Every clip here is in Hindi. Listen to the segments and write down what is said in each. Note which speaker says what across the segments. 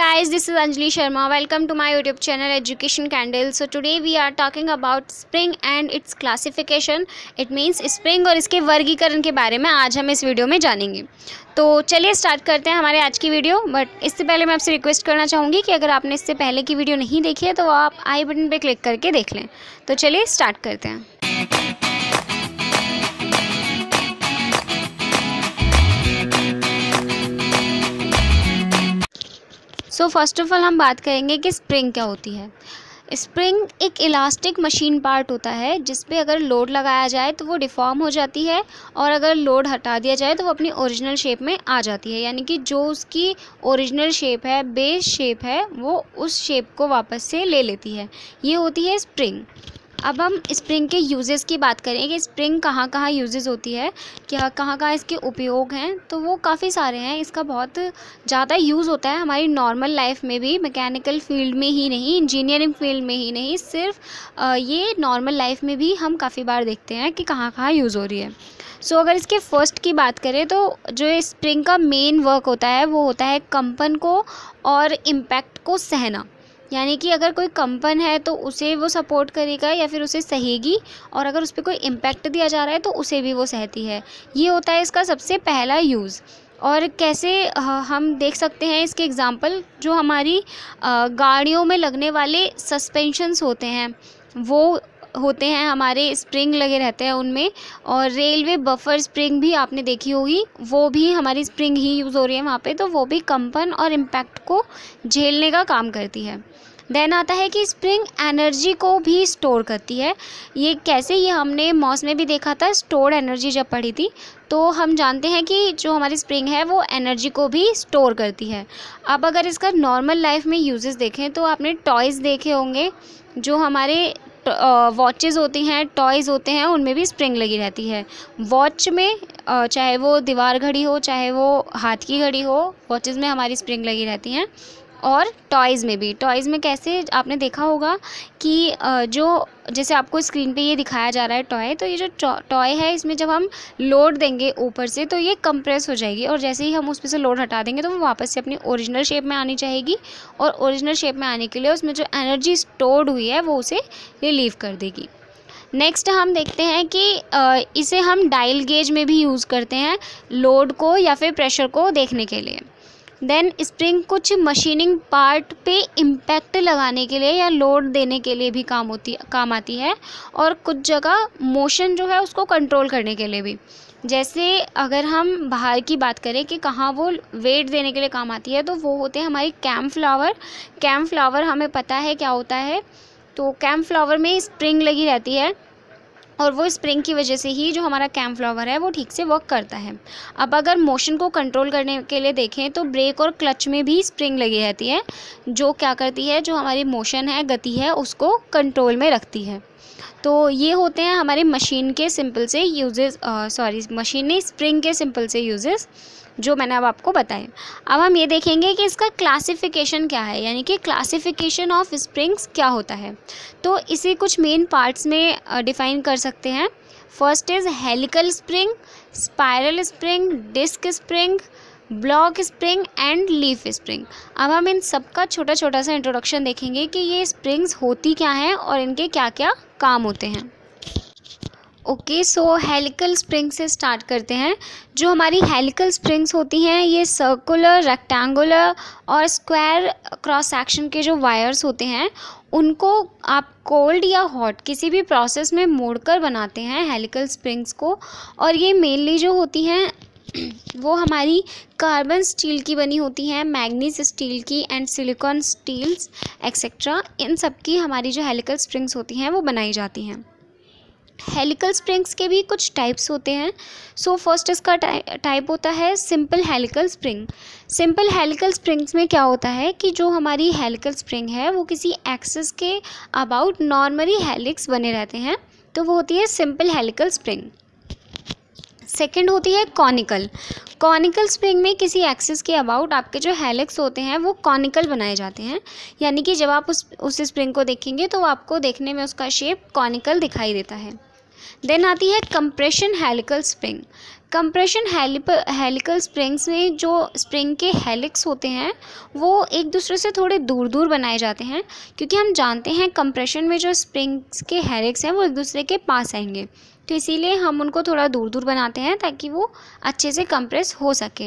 Speaker 1: guys, this is Anjali Sharma. Welcome to my YouTube channel Education Candle. So today we are talking about spring and its classification. It means spring और इसके वर्गीकरण के बारे में आज हम इस वीडियो में जानेंगे। तो चलिए स्टार्ट करते हैं हमारे आज की वीडियो। बट इससे पहले मैं आपसे रिक्वेस्ट करना चाहूँगी कि अगर आपने इससे पहले की वीडियो नहीं देखी है तो आप आई बटन पर क्लिक करके देख लें। तो चलिए स्टार्ट करते हैं। सो फर्स्ट ऑफ ऑल हम बात करेंगे कि स्प्रिंग क्या होती है। स्प्रिंग एक इलास्टिक मशीन पार्ट होता है जिस पे अगर लोड लगाया जाए तो वो डिफ़ॉर्म हो जाती है और अगर लोड हटा दिया जाए तो वो अपनी ओरिजिनल शेप में आ जाती है। यानी कि जो उसकी ओरिजिनल शेप है, बेस शेप है, वो उस शेप को वापस से ले लेती है। ये होती है स्प्रिंग। अब हम स्प्रिंग के यूजेस की बात करें कि स्प्रिंग कहाँ कहाँ यूजेस होती है, क्या कहाँ कहाँ इसके उपयोग हैं, तो वो काफ़ी सारे हैं। इसका बहुत ज़्यादा यूज़ होता है हमारी नॉर्मल लाइफ में भी, मैकेनिकल फील्ड में ही नहीं, इंजीनियरिंग फील्ड में ही नहीं, सिर्फ ये नॉर्मल लाइफ में भी हम काफ़ी बार देखते हैं कि कहाँ कहाँ यूज़ हो रही है। सो अगर इसके फर्स्ट की बात करें तो जो स्प्रिंग का मेन वर्क होता है वो होता है कंपन को और इम्पैक्ट को सहना। यानी कि अगर कोई कंपन है तो उसे वो सपोर्ट करेगा या फिर उसे सहेगी, और अगर उस पर कोई इम्पैक्ट दिया जा रहा है तो उसे भी वो सहती है। ये होता है इसका सबसे पहला यूज़। और कैसे हम देख सकते हैं इसके एग्जांपल, जो हमारी गाड़ियों में लगने वाले सस्पेंशंस होते हैं वो होते हैं, हमारे स्प्रिंग लगे रहते हैं उनमें। और रेलवे बफर स्प्रिंग भी आपने देखी होगी, वो भी हमारी स्प्रिंग ही यूज़ हो रही है वहाँ पे, तो वो भी कंपन और इम्पैक्ट को झेलने का काम करती है। देन आता है कि स्प्रिंग एनर्जी को भी स्टोर करती है। ये कैसे, ये हमने मॉस में भी देखा था, स्टोर्ड एनर्जी जब पढ़ी थी, तो हम जानते हैं कि जो हमारी स्प्रिंग है वो एनर्जी को भी स्टोर करती है। अब अगर इसका नॉर्मल लाइफ में यूजेस देखें तो आपने टॉयज़ देखे होंगे, जो हमारे वॉचेज़ होती हैं, टॉयज़ होते हैं, उनमें भी स्प्रिंग लगी रहती है। वॉच में चाहे वो दीवार घड़ी हो चाहे वो हाथ की घड़ी हो, वॉचेज़ में हमारी स्प्रिंग लगी रहती हैं। और टॉयज़ में भी, टॉयज़ में कैसे आपने देखा होगा कि जो जैसे आपको स्क्रीन पे ये दिखाया जा रहा है टॉय, तो ये जो टॉय है इसमें जब हम लोड देंगे ऊपर से तो ये कंप्रेस हो जाएगी, और जैसे ही हम उस पर से लोड हटा देंगे तो वो वापस से अपनी ओरिजिनल शेप में आनी चाहिए, और ओरिजिनल शेप में आने के लिए उसमें जो एनर्जी स्टोर्ड हुई है वो उसे रिलीव कर देगी। नेक्स्ट हम देखते हैं कि इसे हम डायल गेज में भी यूज़ करते हैं, लोड को या फिर प्रेशर को देखने के लिए। देन स्प्रिंग कुछ मशीनिंग पार्ट पे इम्पैक्ट लगाने के लिए या लोड देने के लिए भी काम आती है, और कुछ जगह मोशन जो है उसको कंट्रोल करने के लिए भी। जैसे अगर हम बाहर की बात करें कि कहाँ वो वेट देने के लिए काम आती है, तो वो होते हैं हमारी कैम फ्लावर। कैम फ्लावर हमें पता है क्या होता है, तो कैम फ्लावर में स्प्रिंग लगी रहती है, और वो स्प्रिंग की वजह से ही जो हमारा कैम फ्लावर है वो ठीक से वर्क करता है। अब अगर मोशन को कंट्रोल करने के लिए देखें तो ब्रेक और क्लच में भी स्प्रिंग लगी रहती है, जो क्या करती है, जो हमारी मोशन है, गति है, उसको कंट्रोल में रखती है। तो ये होते हैं हमारे मशीन के सिंपल से यूजेस, मशीन नहीं, स्प्रिंग के सिंपल से यूजेस जो मैंने अब आपको बताए। अब हम ये देखेंगे कि इसका क्लासिफिकेशन क्या है, यानी कि क्लासिफिकेशन ऑफ स्प्रिंग्स क्या होता है। तो इसे कुछ मेन पार्ट्स में डिफाइन कर सकते हैं। First is helical spring, spiral spring, disc spring, block spring and leaf spring. अब हम इन सब का छोटा छोटा सा इंट्रोडक्शन देखेंगे कि ये स्प्रिंग्स होती क्या हैं और इनके क्या क्या काम होते हैं। ओके, सो हेलिकल स्प्रिंग से स्टार्ट करते हैं। जो हमारी हेलिकल स्प्रिंग्स होती हैं ये सर्कुलर, रेक्टेंगुलर और स्क्वायर क्रॉस सेक्शन के जो वायर्स होते हैं उनको आप कोल्ड या हॉट किसी भी प्रोसेस में मोड़कर बनाते हैं हेलिकल स्प्रिंग्स को। और ये मेनली जो होती हैं वो हमारी कार्बन स्टील की बनी होती हैं, मैग्नीज स्टील की एंड सिलिकॉन स्टील्स एक्सेट्रा, इन सब की हमारी जो हेलिकल स्प्रिंग्स होती हैं वो बनाई जाती हैं। हेलिकल स्प्रिंग्स के भी कुछ टाइप्स होते हैं। सो फर्स्ट इसका टाइप होता है simple helical spring. Simple helical springs में क्या होता है कि जो हमारी हेलिकल स्प्रिंग है वो किसी एक्सिस के अबाउट नॉर्मली हेलिक्स बने रहते हैं, तो वो होती है सिंपल हेलिकल स्प्रिंग। सेकंड होती है कॉनिकल। कॉनिकल स्प्रिंग में किसी एक्सिस के अबाउट आपके जो हेलिक्स होते हैं वो कॉनिकल बनाए जाते हैं, यानी कि जब आप उस स्प्रिंग को देखेंगे तो आपको देखने में उसका शेप कॉनिकल दिखाई देता है। देन आती है compression helical spring. Compression helical springs में जो स्प्रिंग के हेलिक्स होते हैं वो एक दूसरे से थोड़े दूर दूर बनाए जाते हैं, क्योंकि हम जानते हैं कंप्रेशन में जो स्प्रिंग्स के हेलिक्स हैं वो एक दूसरे के पास आएंगे, तो इसीलिए हम उनको थोड़ा दूर दूर बनाते हैं ताकि वो अच्छे से कंप्रेस हो सके।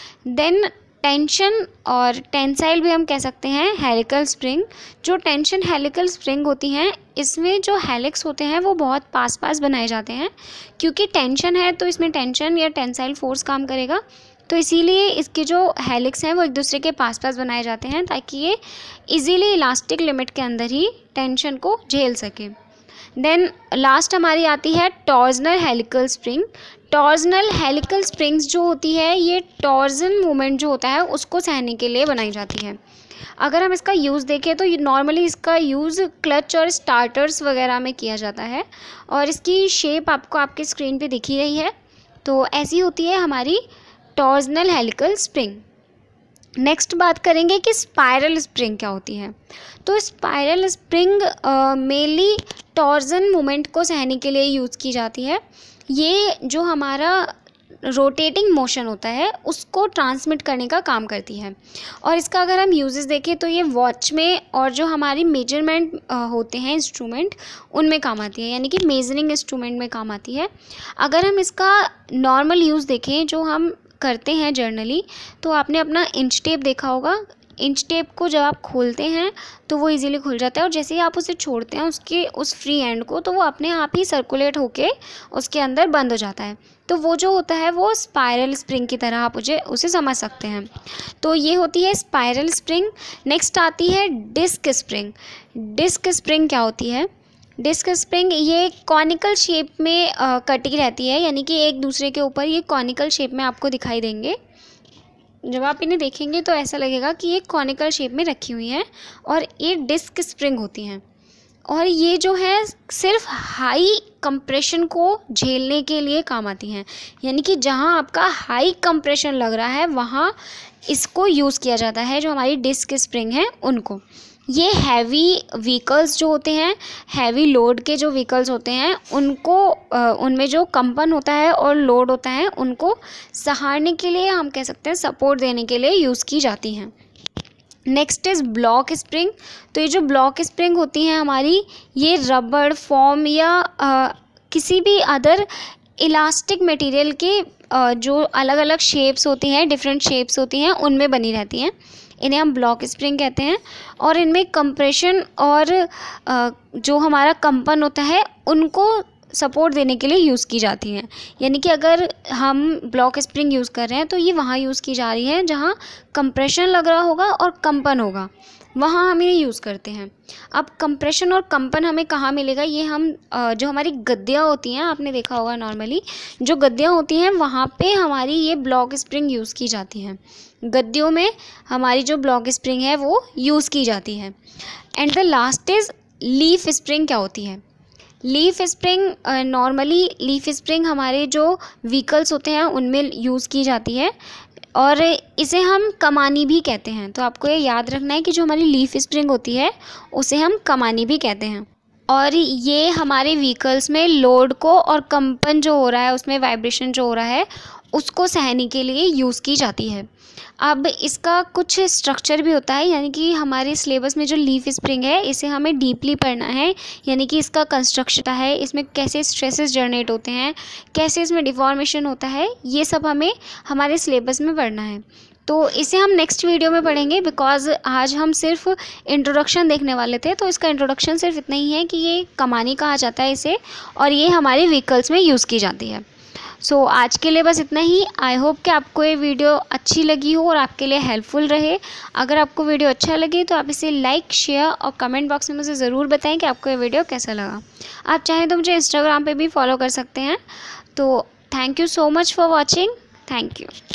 Speaker 1: देन टेंशन और टेंसाइल भी हम कह सकते हैं हेलिकल स्प्रिंग। जो टेंशन हेलिकल स्प्रिंग होती हैं इसमें जो हेलिक्स होते हैं वो बहुत पास पास बनाए जाते हैं, क्योंकि टेंशन है तो इसमें टेंशन या टेंसाइल फोर्स काम करेगा, तो इसीलिए इसके जो हेलिक्स हैं वो एक दूसरे के पास पास बनाए जाते हैं ताकि ये इजीली इलास्टिक लिमिट के अंदर ही टेंशन को झेल सके। देन लास्ट हमारी आती है torsional helical spring. Torsional helical springs जो होती है ये टॉर्जन मूवमेंट जो होता है उसको सहने के लिए बनाई जाती है। अगर हम इसका यूज़ देखें तो नॉर्मली इसका यूज़ क्लच और स्टार्टर्स वगैरह में किया जाता है, और इसकी शेप आपको आपके स्क्रीन पे दिख ही रही है। तो ऐसी होती है हमारी टॉर्जनल हेलिकल स्प्रिंग। नेक्स्ट बात करेंगे कि स्पाइरल स्प्रिंग क्या होती है। तो spiral spring mainly torsion movement को सहने के लिए यूज़ की जाती है। ये जो हमारा रोटेटिंग मोशन होता है उसको ट्रांसमिट करने का काम करती है, और इसका अगर हम यूजेस देखें तो ये वॉच में और जो हमारी मेजरमेंट होते हैं इंस्ट्रूमेंट उनमें काम आती है, यानी कि मेजरिंग इंस्ट्रूमेंट में काम आती है। अगर हम इसका नॉर्मल यूज़ देखें जो हम करते हैं जर्नली, तो आपने अपना इंच टेप देखा होगा। इंच टेप को जब आप खोलते हैं तो वो इजीली खुल जाता है, और जैसे ही आप उसे छोड़ते हैं उसके उस फ्री एंड को, तो वो अपने आप ही सर्कुलेट होके उसके अंदर बंद हो जाता है। तो वो जो होता है वो स्पाइरल स्प्रिंग की तरह आप उसे समझ सकते हैं। तो ये होती है स्पाइरल स्प्रिंग। नेक्स्ट आती है डिस्क स्प्रिंग। डिस्क स्प्रिंग क्या होती है? डिस्क स्प्रिंग ये कॉनिकल शेप में कटी रहती है, यानी कि एक दूसरे के ऊपर ये कॉनिकल शेप में आपको दिखाई देंगे। जब आप इन्हें देखेंगे तो ऐसा लगेगा कि ये कॉनिकल शेप में रखी हुई हैं, और ये डिस्क स्प्रिंग होती हैं। और ये जो है सिर्फ हाई कंप्रेशन को झेलने के लिए काम आती हैं, यानी कि जहाँ आपका हाई कंप्रेशन लग रहा है वहाँ इसको यूज़ किया जाता है, जो हमारी डिस्क स्प्रिंग है उनको। ये हैवी व्हीकल्स जो होते हैं, हैवी लोड के जो व्हीकल्स होते हैं उनको उनमें जो कंपन होता है और लोड होता है उनको सहारने के लिए, हम कह सकते हैं सपोर्ट देने के लिए यूज़ की जाती हैं। Next is block spring. तो ये जो ब्लॉक स्प्रिंग होती हैं हमारी, ये रबड़, फोम या किसी भी अदर इलास्टिक मटेरियल के जो अलग अलग शेप्स होती हैं, डिफरेंट शेप्स होती हैं, उनमें बनी रहती हैं। इन्हें हम ब्लॉक स्प्रिंग कहते हैं, और इनमें कंप्रेशन और जो हमारा कंपन होता है उनको सपोर्ट देने के लिए यूज़ की जाती हैं। यानी कि अगर हम ब्लॉक स्प्रिंग यूज़ कर रहे हैं तो ये वहाँ यूज़ की जा रही है जहाँ कंप्रेशन लग रहा होगा और कंपन होगा, वहाँ हम इन्हें यूज़ करते हैं। अब कंप्रेशन और कंपन हमें कहाँ मिलेगा? ये हम जो हमारी गद्दियाँ होती हैं, आपने देखा होगा नॉर्मली जो गद्दियाँ होती हैं वहाँ पे हमारी ये ब्लॉक स्प्रिंग यूज़ की जाती है। गद्दियों में हमारी जो ब्लॉक स्प्रिंग है वो यूज़ की जाती है। And the last is leaf spring क्या होती है? Leaf spring normally leaf spring हमारे जो व्हीकल्स होते हैं उनमें यूज़ की जाती है, और इसे हम कमानी भी कहते हैं। तो आपको ये याद रखना है कि जो हमारी लीफ स्प्रिंग होती है उसे हम कमानी भी कहते हैं, और ये हमारे व्हीकल्स में लोड को और कंपन जो हो रहा है, उसमें वाइब्रेशन जो हो रहा है, उसको सहने के लिए यूज़ की जाती है। अब इसका कुछ स्ट्रक्चर भी होता है, यानी कि हमारे सिलेबस में जो लीफ स्प्रिंग है इसे हमें डीपली पढ़ना है, यानी कि इसका कंस्ट्रक्शन है, इसमें कैसे स्ट्रेसेस जनरेट होते हैं, कैसे इसमें डिफॉर्मेशन होता है, ये सब हमें हमारे सिलेबस में पढ़ना है। तो इसे हम नेक्स्ट वीडियो में पढ़ेंगे, बिकॉज आज हम सिर्फ इंट्रोडक्शन देखने वाले थे। तो इसका इंट्रोडक्शन सिर्फ इतना ही है कि ये कमानी कहा जाता है इसे, और ये हमारे व्हीकल्स में यूज़ की जाती है। सो आज के लिए बस इतना ही। आई होप कि आपको ये वीडियो अच्छी लगी हो और आपके लिए हेल्पफुल रहे। अगर आपको वीडियो अच्छा लगे तो आप इसे लाइक, शेयर और कमेंट बॉक्स में मुझे ज़रूर बताएं कि आपको ये वीडियो कैसा लगा। आप चाहें तो मुझे इंस्टाग्राम पे भी फॉलो कर सकते हैं। तो thank you so much for watching. Thank you.